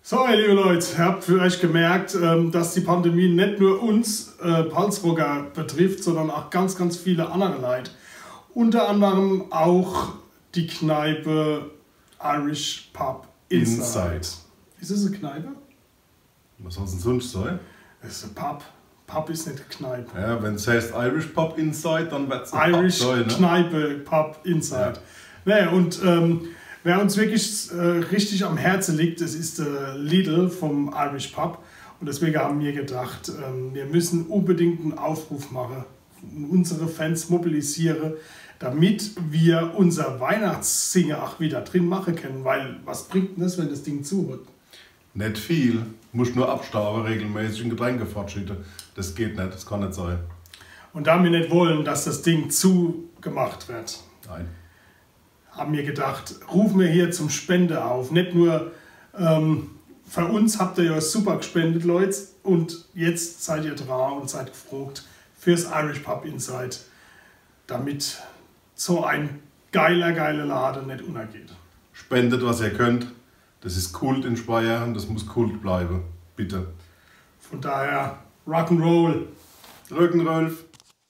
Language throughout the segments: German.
So, liebe Leute, ihr habt vielleicht gemerkt, dass die Pandemie nicht nur uns Palsrocker betrifft, sondern auch ganz, ganz viele andere Leute. Unter anderem auch die Kneipe Irish Pub Inside. Ist es eine Kneipe? Was soll es denn sonst sein? Es ist ein Pub. Pub ist nicht eine Kneipe. Ja, wenn es heißt Irish Pub Inside, dann wird es ein Irish Pub sein, ne? Kneipe Pub Inside. Ja. Naja, und wer uns wirklich richtig am Herzen liegt, das ist der Lidl vom Irish Pub. Und deswegen haben wir gedacht, wir müssen unbedingt einen Aufruf machen, unsere Fans mobilisieren, damit wir unser Weihnachtssinger auch wieder drin machen können. Weil was bringt denn das, wenn das Ding zuhört? Nicht viel. Du musst nur abstauben, regelmäßig ein Getränke fortschütten. Das geht nicht, das kann nicht sein. Und da wir nicht wollen, dass das Ding zugemacht wird, Nein. haben wir gedacht, rufen wir hier zum Spende auf. Nicht nur für uns habt ihr ja super gespendet, Leute, und jetzt seid ihr dran und seid gefragt fürs Irish Pub Inside, damit so ein geiler Laden nicht untergeht. Spendet, was ihr könnt. Das ist Kult in Speyer und das muss Kult bleiben. Bitte. Von daher, Rock'n'Roll. Rückenrolf.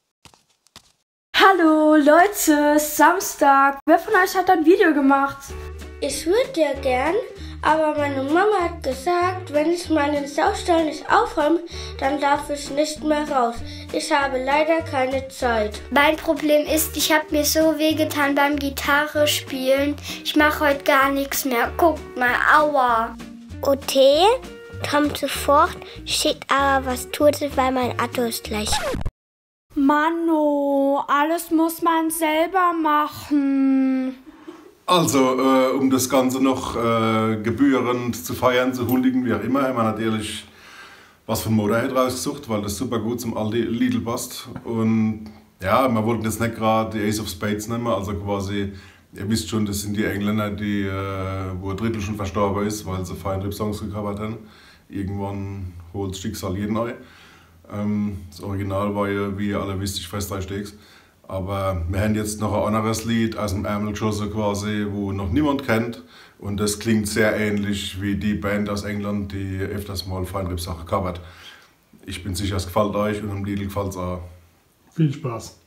Hallo Leute, Samstag. Wer von euch hat ein Video gemacht? Ich würde ja gern, aber meine Mama hat gesagt, wenn ich meinen Saustall nicht aufräume, dann darf ich nicht mehr raus. Ich habe leider keine Zeit. Mein Problem ist, ich habe mir so wehgetan beim Gitarre spielen. Ich mache heute gar nichts mehr. Guckt mal, aua. OT kommt sofort, steht aber, was tut es, weil mein Auto ist gleich. Mano, alles muss man selber machen. Also, um das Ganze noch gebührend zu feiern, zu huldigen, wie auch immer, haben wir natürlich was von Motorhead rausgesucht, weil das super gut zum Lidl passt. Und ja, wir wollten jetzt nicht gerade die Ace of Spades nehmen, also quasi, ihr wisst schon, das sind die Engländer, die, wo ein Drittel schon verstorben ist, weil sie Feinripp-Songs gecovert haben. Irgendwann holt das Schicksal jeden ein. Das Original war ja, wie ihr alle wisst, ich fress 3 Steaks. Aber wir haben jetzt noch ein anderes Lied aus dem Ärmel geschossen quasi, wo noch niemand kennt. Und das klingt sehr ähnlich wie die Band aus England, die öfters mal Feinripp-Sachen covert. Ich bin sicher, es gefällt euch und im Lidl gefällt es auch. Viel Spaß.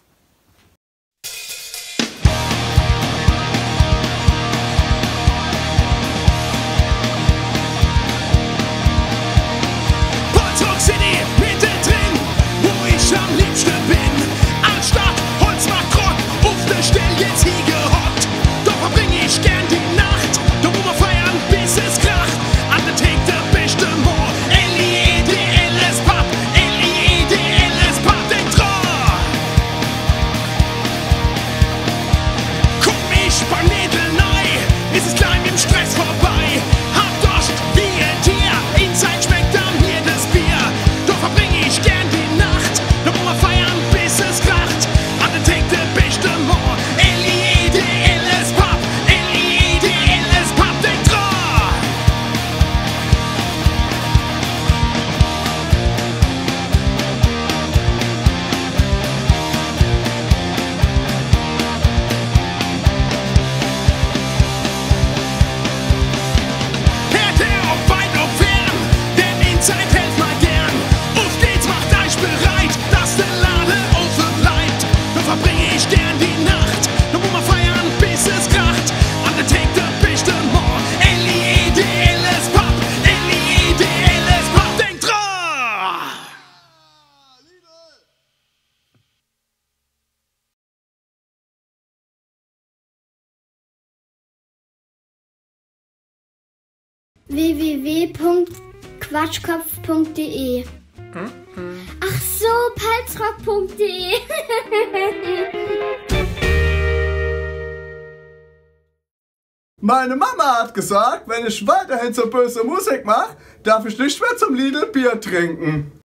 www.quatschkopf.de Ach so, palzrock.de Meine Mama hat gesagt, wenn ich weiterhin so böse Musik mache, darf ich nicht mehr zum Lidl Bier trinken.